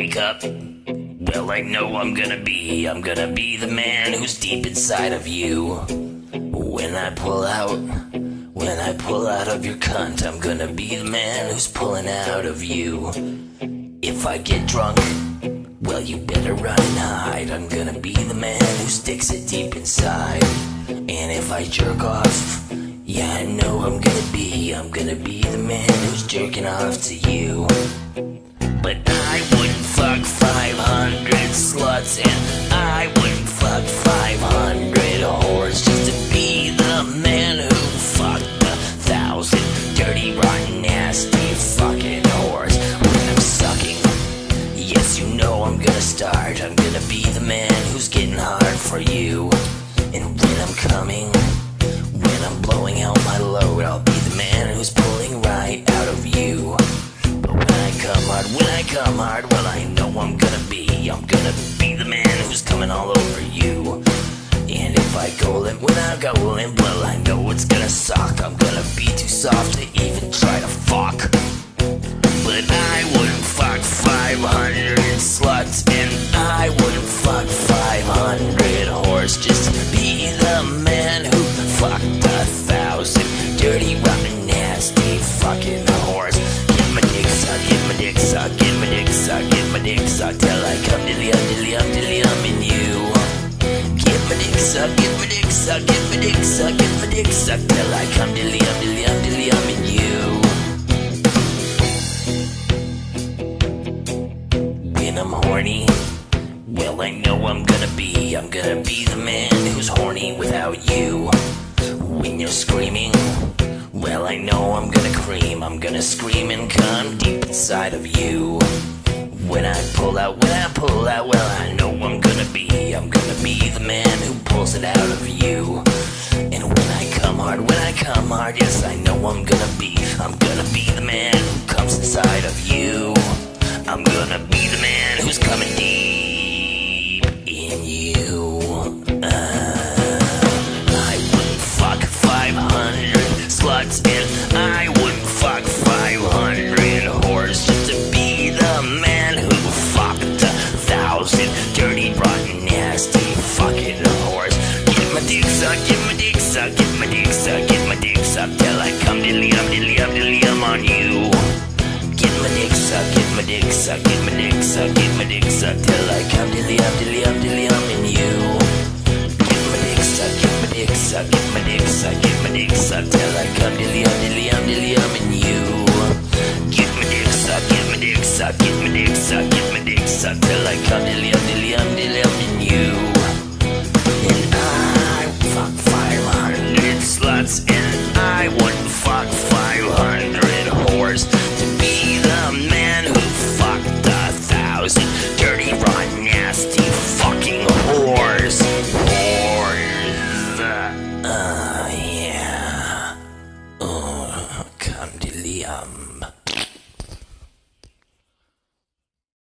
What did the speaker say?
wake up, well, I know I'm gonna be the man who's deep inside of you. When I pull out of your cunt, I'm gonna be the man who's pulling out of you. If I get drunk, well, you better run and hide. I'm gonna be the man who sticks it deep inside. And if I jerk off, yeah, I know I'm gonna be the man who's jerking off to you. But I wouldn't fuck 500 sluts, and I wouldn't fuck 500 whores just to be the man who fucked 1,000 dirty, rotten, nasty fucking whores. When I'm sucking, yes, you know I'm gonna start. I'm gonna be the man who's getting hard for you. And when I'm coming, when I'm blowing out my load, I'll be the man who's pulling right out of you. But when I come hard, well, I know I'm gonna be the man who's coming all over you. And if I go limp, when I go limp, well, I know it's gonna suck. I'm gonna be too soft to even try to fuck. But I wouldn't fuck 500 sluts, and I wouldn't fuck 500 whores just to be the man who fucked 1,000 dirty, rotten, nasty fucking whores. Get my dick sucked, get my dick sucked, get my dick sucked, get my dick sucked till I come dilly-um in you. Get my dick sucked, get my dick sucked, get my dick sucked, get my dick sucked till I come dilly-um in you. When I'm horny, well, I know I'm gonna be the man who's horny without you. When you're screaming, well, I know I'm gonna scream and come deep inside of you. When I pull out, well, I know I'm gonna be the man who pulls it out of you. And when I come hard, yes, I know I'm gonna be the man who comes inside of you. I'm gonna be the man who's coming deep in you. I wouldn't fuck 500 sluts, and I wouldn't fuck 500 whores just to be the man who fucked 1,000 dirty, rotten, nasty fucking whores. Get my dick sucked, get my dick sucked, get my dick sucked, get my dick sucked till I come dilly-um on you. Get my dick sucked, get my dick sucked, get my dick sucked, get my dick sucked till I come dilly-um in you. Get my dick sucked, get my dick sucked, get my dick sucked, get my dick sucked till I come dilly-um in you. Get my dick sucked, get my dick sucked, get my dick sucked, get my dick sucked till I come dilly-um